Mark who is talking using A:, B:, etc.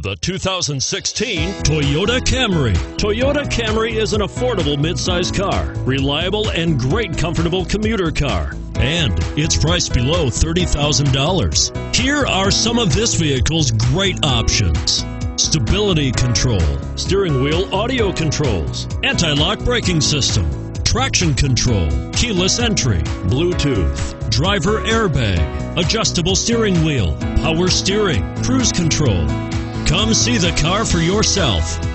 A: The 2016 Toyota Camry. Toyota Camry is an affordable midsize car, reliable and great comfortable commuter car, and it's priced below $30,000. Here are some of this vehicle's great options: stability control, steering wheel audio controls, anti-lock braking system, traction control, keyless entry, Bluetooth, driver airbag, adjustable steering wheel, power steering, cruise control. Come see the car for yourself.